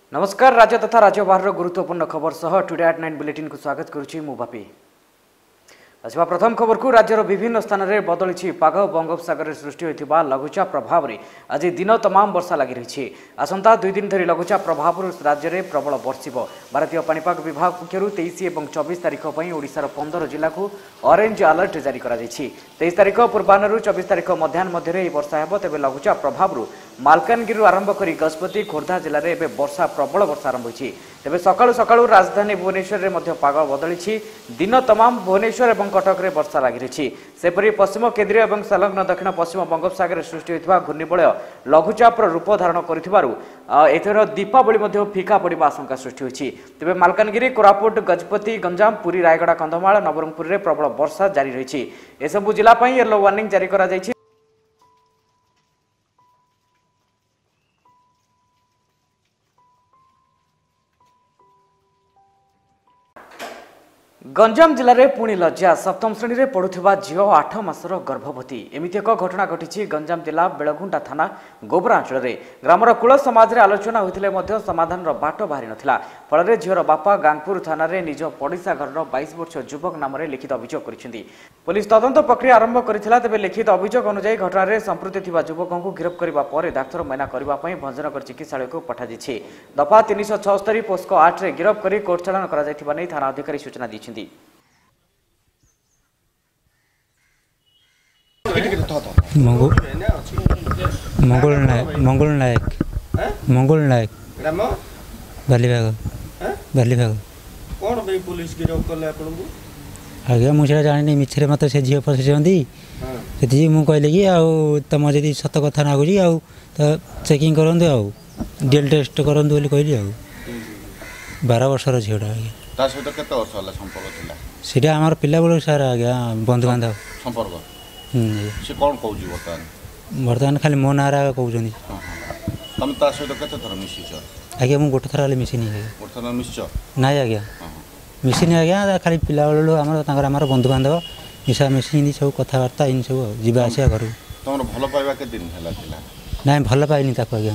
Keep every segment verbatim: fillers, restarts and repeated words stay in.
नमस्कार। राज्य तथा राज्य बाहर गुरुत्वपूर्ण खबर सह टुडे एट नाइन बुलेटिन को स्वागत करुछि मु बापी। आसवा प्रथम खबर को राज्यर विभिन्न स्थान में बदली पाग बंगोपसागर सृष्टि होता लघुचाप प्रभाव में आज दिन तमाम वर्षा लगी रही। आसंता दुई दिन धरी लघुचाप प्रभाव राज्य में प्रबल बर्षिब। भारतीय पाणीपाग विभाग पक्षर तेईस और चौबीस तारीख पर ओडिशार पंद्रह जिला को ऑरेंज अलर्ट जारी कर तेईस तारीख पूर्वाह्न चौबीस तारीख मध्याह्न मध्य वर्षा हो। तेज लघुचाप प्रभाव मालकानगिरी आरंभ कर गजपति खोर्धा जिले में वर्षा प्रबल वर्षा आरंभ होती। तेज सकाळु सकाळु राजधानी भुवनेश्वर में पाग बदली दिन तमाम भुवनेश्वर और कटक में वर्षा लगी रही। सेपरी पश्चिम केन्द्रीय और संलग्न दक्षिण पश्चिम बंगोपसागर सृष्टि होता घूर्णिबलय लघुचापर रूप धारण कर दीपावली फिका पड़ा आशंका सृष्टि होती। तेज मालकानगिरी कोरापुट गजपति गंजाम पुरी रायगड़ा कंधमाल नवरंगपुर में प्रबल वर्षा जारी रही। एसबू जिला येलो वार्निंग जारी करा जायछि। गंजाम जिले में पुणी लज्जा सप्तम श्रेणी में पढ़ुवा झील आठ मासर गर्भवती एमती एक घटना घटी गंजाम जिला बेलगुंडा थाना गोबरा अंचल में ग्रामर कूल समाज में आलोचना होते समाधान बाट बाहरी नाला। फल झीर बापा गांगपुर थाना निज पड़िशा घर बाईस वर्ष युवक नाम लिखित अभियोग कर पुलिस तदंत प्रक्रिया आरंभ करथिला। तेबे लिखित अभियोग अनुसार घटना में संपृक्त थिबा युवकों को गिरफ्त करबा पर डाक्तर मैना करने भंजनगर चिकित्सालय को पठाଯାଇଛି। दफा तीन सौ छस्तरी पोस्को आठ में गिरफ्त कर कोर्ट चालान कर थाना अधिकारी सूचना दी। मंगल नायक मंगल नायक मंगल नायक बालीबाग बालीबाग कौन भाई पुलिस गिरफ्त कले आपन को आगे मुझे जानी मिछरे मत से झील फसैंती से मुझे कहले कि आउ तुम जदि सत कथा ना गुजी आउ तो चेकिंग करूँ आउ डीएल टेस्ट करूँ बोली कहली आउ बारह वर्षर झीलटा आगे ता सहित केते वर्ष होला संपर्क थिला सीधा आमार पिला बेलू सार आज्ञा बंधु बांधव संपर्क से कौन कहूँ बर्तमान बर्तमान खाली मो ना कहते तुम ता सहित केते थर मिसिछ आज्ञा मुझे गोटे थर मिसिनी गोटे थर मिसिछ ना आज्ञा मिसिनी आज्ञा खाली पिला बेलू आमर आमर बंधु बांधव मिशा मिसिनी सब कथबार्ता इन सब जीवा आसिया घर तुम भल पाइबा के दिन है ना भल पाइनी आज्ञा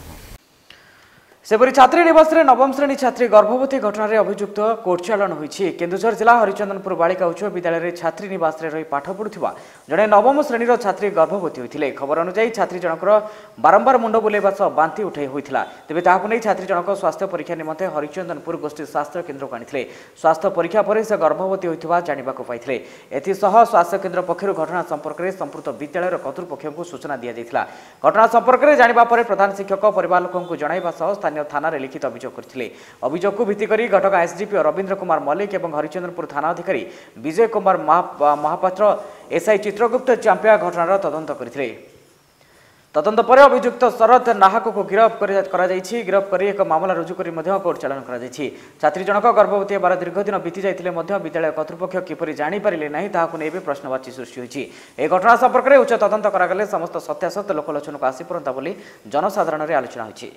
सेपरी छात्री निवास में नवम श्रेणी छात्री गर्भवती घटना रे अभियुक्त कोर्ट चालान होईछि। केन्दुझर जिला हरिचंदनपुर बालिका उच्च विद्यालय रे छात्री निवास रे रही पाठ पढ़ुथिबा जड़े नवम श्रेणी छात्री गर्भवती होइथिले। खबर अनुसार छात्री जनकर बारंबार मुंड बुलेबा सह बांती उठे होइथिला। तेबे ताहाकु नै छात्री जनक स्वास्थ्य परीक्षा निमंते हरिचंदनपुर गोष्ठी स्वास्थ्य केन्द्र को आनिथिले। स्वास्थ्य परीक्षा पर से गर्भवती होइथिबा जानिबाकु पाइथिले। एथिसह स्वास्थ्य केन्द्र पक्षरु घटना संपर्क में संपुक्त विद्यालय कर्तृपक्ष को सूचना दिया जाइथिला। घटना संपर्क में जानिबा पर प्रधान शिक्षक परिवार लोकन को जणाइबा सह स्थानीय थाना रे लिखित अभियोग करथिले। अभियोग को भित्ति करी घटक एसडीपी रविंद्र कुमार मल्लिक और हरिचंद्रपुर थाना अधिकारी विजय कुमार महापात्र एसआई चित्रगुप्त चांपिया घटनार तदंत करथिले। तदंत पर अभियुक्त शरद नाहक को गिरफ्त करा जायछि। गिरफ्त कर एक मामला रुजु करी मध्य कोर्ट चालान करा जायछि। छात्री जनक गर्भवती बार दीर्घ दिन बीती जाइतिले मध्य विद्यालय कर्तृपक्ष किपरि जानि पारिले नाही ताहाकु नै प्रश्नवाची सृष्टि होइछि। ए घटना संपर्क में उच्च तदंत करागले समस्त सत्यासत्य लोकलोचन को आसी परंता बोली जनसाधारण रे आलोचना होइछि।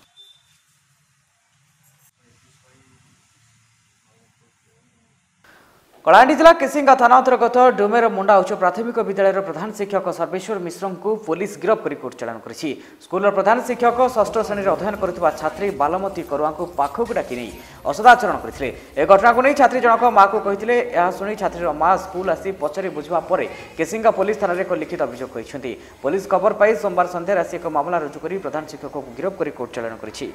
कलाहांडी जिला केसिंगा थाना अंतर्गत डोमेर मुंडा उच्च प्राथमिक विद्यालय प्रधान शिक्षक सर्वेश्वर मिश्र को पुलिस गिरफ्त कर कोर्ट चालान करिछि। स्कूल प्रधान शिक्षक षष्ठ श्रेणी अध्ययन करुवा छात्री बालमती करुआ को पाखक डाकी नहीं असदाचरण करथिले। ए घटना को नहीं छात्री जनक मां को कहिथिले। यह सुनी छात्री मां स्कूल आसी पचरी बुझवा पर केसिंगा पुलिस थाना एक लिखित अभियोग करिसेंती। पुलिस खबर पाई सोमवार संध्या आसी एक मामला रुजु कर प्रधान शिक्षक को गिरफ्त कर कोर्ट चालान करिछि।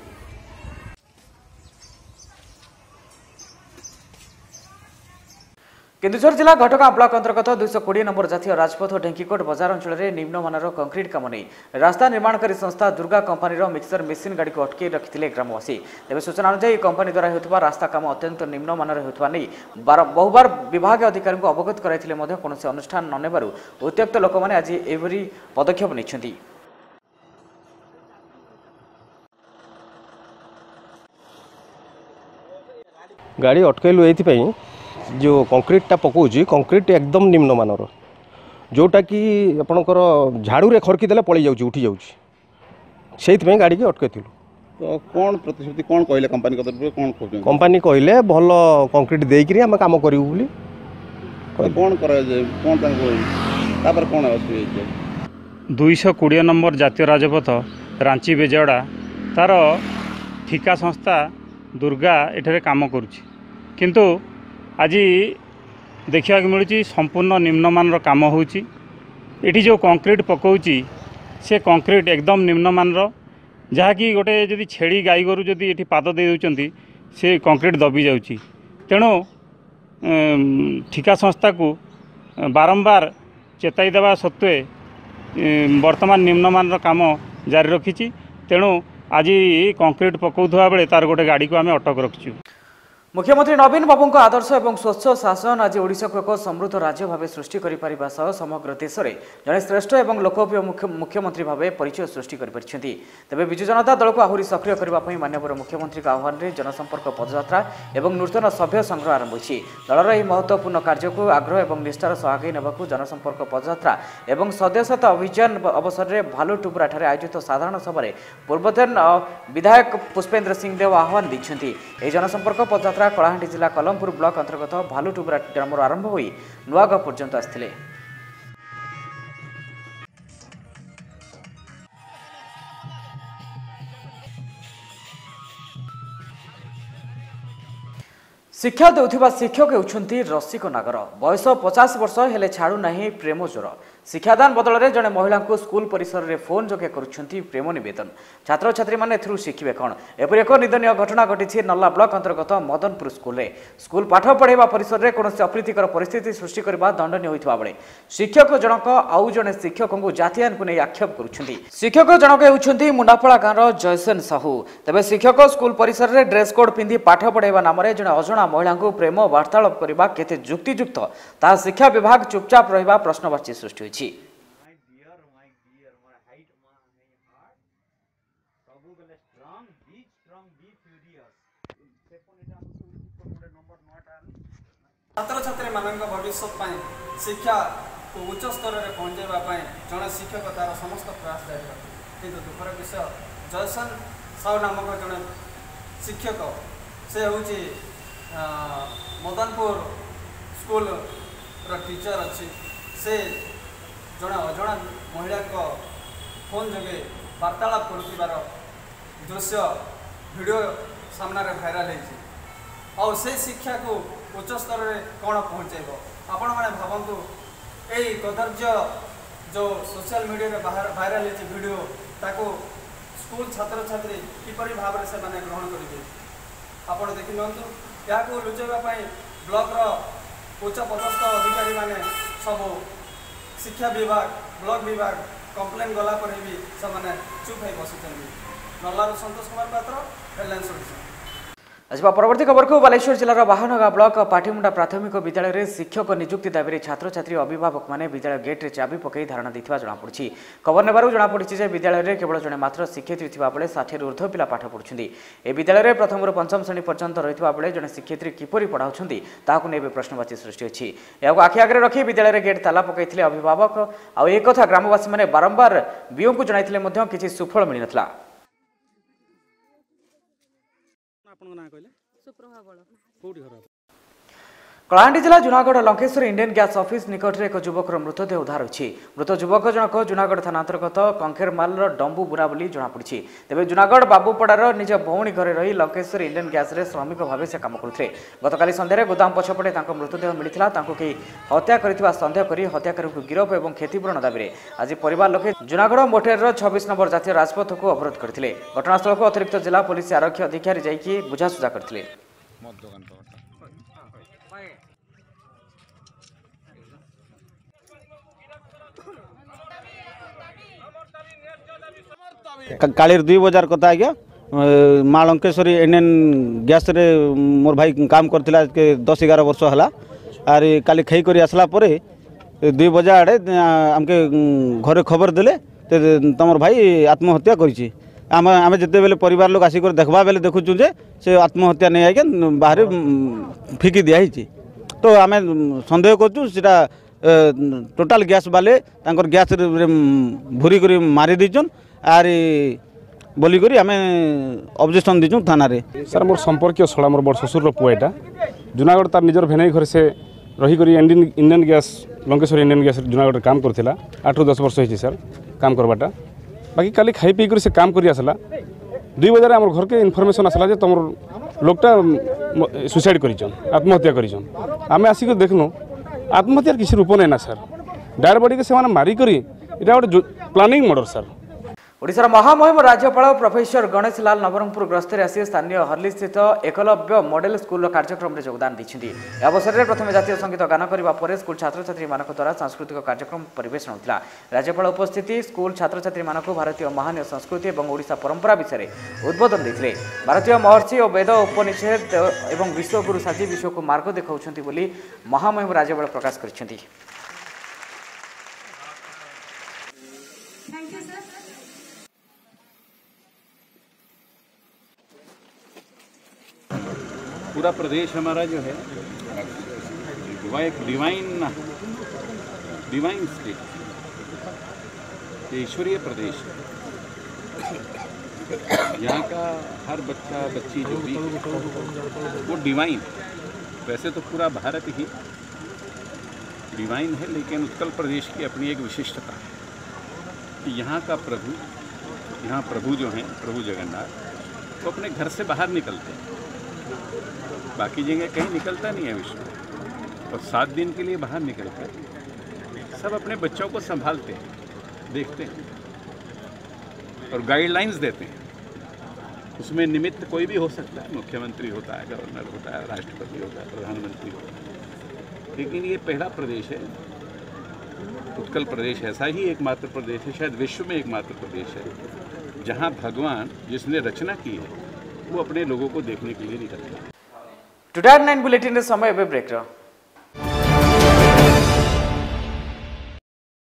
केन्दुझर जिला घटगां ब्लॉक अंतर्गत दुईश कोड़े नंबर जातीय राजपथ ढेंकीकोट बजार अंचल में निम्नमानर कंक्रीट काम नहीं रास्ता निर्माणकारी संस्था दुर्गा कंपानी मिक्सर मेसीन गाड़ी को अटकई रखिते ग्रामवासी। तेज सूचना अनुसार कंपानी द्वारा होता रास्ता काम अत्यंत निम्नमानर होता नहीं बहुबार विभाग अधिकारी को अवगत कराइथिले मध्य कौनसी अनुष्ठान न नेबारु उत्त्यक्त लोक मैंने आज एभरी पदक्षेप नहीं। गाड़ी अटकैलु ये जो कंक्रीटा पकाउछि कंक्रीट एकदम निम्नमानर जोटा कि आपणकर झाड़ू रे खरकी देले पड़ी जाउछि उठी जाउछि से गाड़ी की अटकैथिलु। तो कौन प्रतिश्रुति कौन कहले कंपनी कौन कंपनी कहले भल कंक्रीट देकरी आम काम करूँ बोली कौन कौन कौन दुईश कोड़े नंबर जातीय राजपथ रांची बेजड़ा तार ठिका संस्था दुर्गा एठारे काम करुछि किंतु आज देखा मिलूँ संपूर्ण निम्नमान काम होची एठी जो कंक्रीट पकाउची से कंक्रीट एकदम निम्नमान जहाँकि गोटे जदि छेड़ी गाई गोरु जदि ये पाद दे दौरान से कंक्रीट दबी जाउची तेणु ठिका संस्था को बारंबार चेताई देवा सत्वे वर्तमान निम्नमान काम जारी रखी तेणु आज कंक्रीट पकाउथुवा बेले तार गोटे गाड़ी को आम अटक रखिचु। मुख्यमंत्री नवीन बाबू आदर्श और स्वच्छ शासन आज ओडिशा को एक समृद्ध राज्य भाव सृष्टि करिपारिबा सह समग्र देश में जड़े श्रेष्ठ और लोकप्रिय मुख्यमंत्री भाव परिचय सृष्टि करिपारिछन्ति। तेबे बिजु जनता दल को आहरी सक्रिय करने माननीय मुख्यमंत्री आह्वान में जनसंपर्क पदयात्रा और नूतन सभ्य संग्रह आरंभ होइछि। दलर यह महत्वपूर्ण कार्य को आग्रह और निष्ठार सह आगे नेबाकू जनसंपर्क पदयात्रा और सदस्यता अभियान अवसर में भालुटुबुरा ठारे आयोजित साधारण सभा पूर्वतन विधायक पुष्पेन्द्र सिंह देव आह्वान दैछन्ति। एही जनसंपर्क पदयात्रा कलाहांडी जिला कलमपुर ब्लॉक अंतर्गत भालुटुबुरा ग्रामर आरंभ होई नुआगाँ पर्यंत आसिथिले। शिक्षा देउथिबा शिक्षक हेउछन्ति रसिक नागर बयस पचास वर्ष हेले छाड़ू नाही प्रेम ज्वर। शिक्षादान बदल में जड़े महिला को स्कूल परिसर में फोन जोगे करुछन्ति प्रेम निवेदन। छात्र छात्री माने एथिरु शिखिबे कोन एपरि एक निंदनीय घटना घटी नल्ला ब्लॉक अंतर्गत मदनपुर स्कूल रे स्कूल पाठ पढ़ाइबा परिसर में कौन अप्रीतिकर परिस्थिति सृष्टि करबा दंडनीय होइतबा बेले शिक्षक जनक आउ जड़े शिक्षक को जातियान को नहीं आक्षेप करुछन्ति। शिक्षक जनक हेउछन्ति मुंडाफला गाँव जयसेन साहू। तेबे शिक्षक स्कूल परिसर में ड्रेस कोड पिंधि पाठ पढ़ाइबा नाम जड़े अजणा महिला को प्रेम वार्तालाप करबा केते युक्तियुक्त ता शिक्षा विभाग चुपचाप रहिबा प्रश्नवाची सृष्टि होइछि। छात्र छात्री मान भविष्य शिक्षा को उच्च स्तर में पहुँचाई जड़े शिक्षक तार समस्त प्रयास जारी रखे कि दुखर विषय जयसन साहू नामक जड़े शिक्षक से हूँ मदनपुर स्कूल टीचर अच्छी से जड़े अजणा महिला फोन जोगे वार्तालाप कर दृश्य वीडियो सामने भाइराल होती और से शिक्षा को उच्च स्तर में कौन पहुँचेब आपण मैंने भावतु यही कदर्य जो सोशल मीडिया बाहर भाइराल होती वीडियो ताको स्कूल छात्र छात्री किपरि भाव से माने ग्रहण करेंगे आपण देखि नियंतु या लुचाइवाई ब्लॉक उच्च पदस्थ अधिकारी माने सब शिक्षा विभाग ब्लॉक विभाग कंप्लेन गला पर भी से चुप हो बसुं। नल्लार संतोष कुमार पात्र हेडलाइन्स ओडिशा। आजपा परवर्ती खबर को बालेश्वर जिलार बाहानगा ब्लॉक पाठीमुंडा प्राथमिक विद्यालय में शिक्षक नियुक्ति दाबी छात्र छात्री अभिभावक मैंने विद्यालय गेट में चाबी पकई धारणा देता जमापड़ी। खबर नेबार जमापड़ी विद्यालय में केवल जड़े मात्र शिक्षयित्री थिबा बेले षाठी ऊर्ध्व पिला पाठ पढ़ुछन्ति। ए विद्यालय में प्रथम पंचम श्रेणी पर्यंत रहितबा बेले जड़े शिक्षयित्री किपरि पढ़ाउछन्ति ताकू नै प्रश्नवाची सृष्टि होछि। एहाको आखि आगे रखी विद्यालय गेट ताला पकईथिले अभिभावक आ एक कथा ग्रामवासी मैंने बारंबार बीओ को जणाइथिले मध्य किछि सुफल मिल नथला। कलाहांडी जिला Junagarh Lankeshwar Indian gas office निकट में एक युवकर मृतदेह उद्धार होछि। मृत युवक जनक जूनागढ़ थाना अंतर्गत कंखेरमाल डंबू बुरा बोली जमापड़ी। तेज जूनागढ़ बाबूपड़ार निज भौणी घरे रही लंकेश्वर इंडियन गैस रे श्रमिक भाव से काम करते गतकाली संध्यारे गोदाम पछपटे मृतदेह मिलता कई हत्या कर सन्देह कर हत्याकारी को गिरफ और क्षतिपूरण दाबी आज परिवार लोके जूनागढ़ मोटेर छब्बीस नंबर जातीय राजपथ को अवरोध करते। घटनास्थल को अतिरिक्त जिला पुलिस आरक्षी अधिकारी जाइए बुझासुझा करते। काली दुई बजार कथा आज्ञा माँ लंकेश्वरी इंडियन गैस रे मोर भाई काम करथिला के दस ग्यारह वर्ष हला आर काली खाई कर आसला परे दुई बजा आड़े आमके घरे खबर देले तमर भाई आत्महत्या करिछि। आम आम जिते बेले परिवार लोग आसिक देखबा बेले देखुचु जे से आत्महत्या नहीं आज्ञा बाहर फिकी दिया तो आम सन्देह करछु सेटा टोटाल गैस वाले तांकर गैस भूरी कर मारी दीचन आर बोलिक आम ऑब्जेक्शन दीचु थाना रे। सर मोर संपर्क छड़ा मोर बड़ ससुर पुएटा जूनागढ़ तार निजर भेनाई घर से रही कर Indian Indian gas Lankeshwar Indian gas Junagarh काम करथिला आठ रु दस वर्ष होइछि सर काम करबाटा बाकी काली खाई पी कर से काम करी आसला दुई बजे आम घर के इनफर्मेशन आसला जे तुम लोकटा सुसाइड कर आत्महत्या कर आम आसिक देखनु आत्महत्यार किसी रूप नहीं ना सर डायर बॉडी के से मारिक गोटे प्लानिंग मर्डर सर। ओडिशार महामहिम राज्यपाल प्रोफेसर गणेश लाल नवरंगपुर गस्तर आसी स्थानीय हर्ली स्थित एकलव्य मॉडल स्कूल कार्यक्रम में योगदान देते। अवसर में प्रथम जातीय संगीत गान करने पर स्कूल छात्र छात्री द्वारा सांस्कृतिक कार्यक्रम परिवेशन होता। राज्यपाल उपस्थिति स्कूल छात्र छात्री भारतीय महान संस्कृति और ओडिशा परंपरा विषय में उद्बोधन देते। भारतीय महर्षि और वेद उपनिषद और विश्वगुरु साजी विश्व को मार्ग देखा महामहिम राज्यपाल प्रकाश कर। पूरा प्रदेश हमारा जो है वह एक डिवाइन डिवाइन स्टेट, ईश्वरीय प्रदेश है। यहाँ का हर बच्चा बच्ची जो भी वो डिवाइन, वैसे तो पूरा भारत ही डिवाइन है, लेकिन उत्कल प्रदेश की अपनी एक विशिष्टता है कि यहाँ का प्रभु, यहाँ प्रभु जो हैं प्रभु जगन्नाथ, वो अपने घर से बाहर निकलते हैं। बाकी जगह कहीं निकलता नहीं है विश्व में, और सात दिन के लिए बाहर निकल कर सब अपने बच्चों को संभालते हैं, देखते हैं और गाइडलाइंस देते हैं। उसमें निमित्त कोई भी हो सकता है, मुख्यमंत्री होता है, गवर्नर होता है, राष्ट्रपति होता है, प्रधानमंत्री होता है, लेकिन ये पहला प्रदेश है उत्कल प्रदेश, ऐसा ही एकमात्र प्रदेश है, शायद विश्व में एकमात्र प्रदेश है जहाँ भगवान जिसने रचना की है वो अपने लोगों को देखने के लिए निकलता है। टुडे नाइन बुलेटिन समय ब्रेक।